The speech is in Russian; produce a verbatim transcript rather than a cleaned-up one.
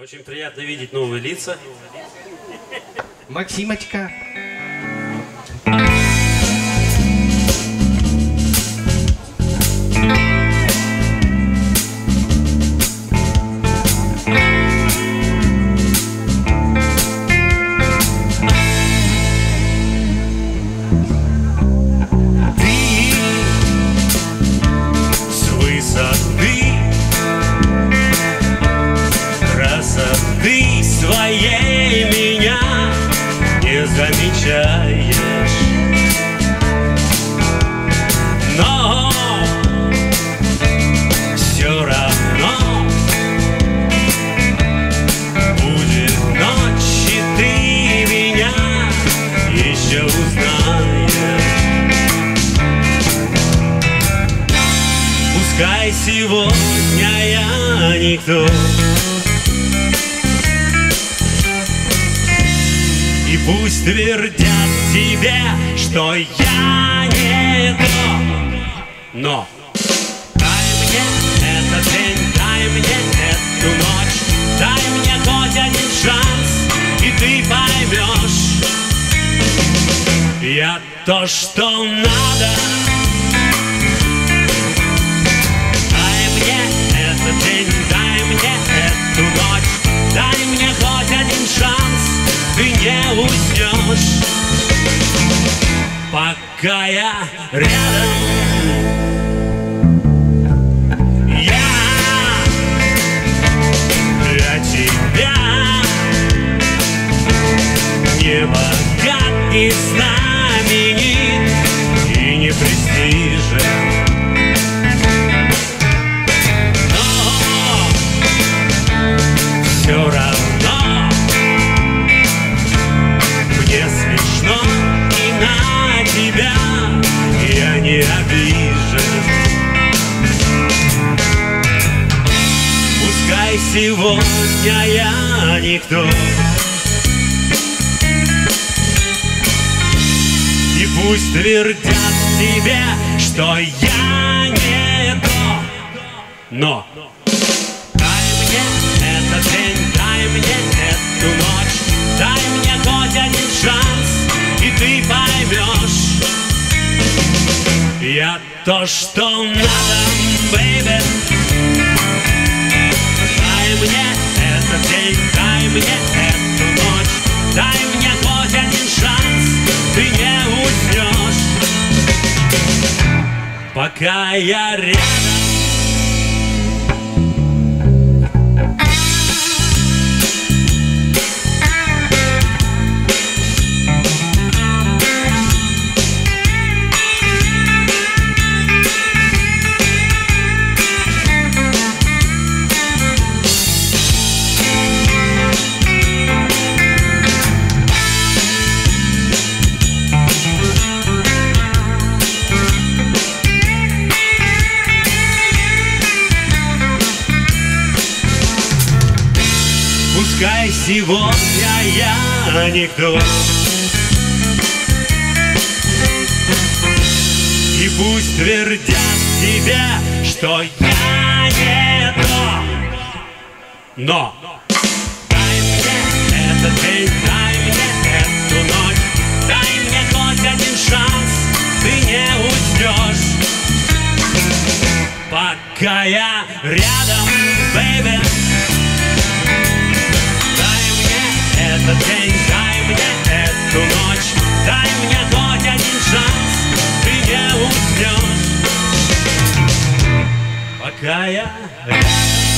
Очень приятно видеть новые лица. Максимочка. Своей меня не замечаешь, но все равно будет ночь, и ты меня еще узнаешь. Пускай сегодня я никто, и пусть твердят тебе, что я не то, но дай мне этот день, дай мне эту ночь, дай мне хоть один шанс, и ты поймешь, я то, что надо. Дай мне этот день, дай мне эту ночь, дай мне хоть один шанс, ты не уснешь, пока я рядом. Я для тебя не богат, не знаменит и не престижен, но все равно мне смешно, и на тебя я не обижен. Пускай сегодня я никто, и пусть твердят тебе, что я не то, но дай мне этот день, дай мне эту ночь, дай мне хоть один шанс, и ты поймешь, я то, что надо, бэйби. Дай мне этот день, дай мне эту ночь, дай мне хоть один шанс, ты не уснешь, пока я рядом. Пускай сегодня я никто, и пусть твердят тебе, что я не то, но дай мне этот день, дай мне эту ночь, дай мне хоть один шанс, ты не уснешь, пока я рядом, бэйби. Этот день, дай мне эту ночь, дай мне хоть один шанс, ты не уснешь, пока я рядом.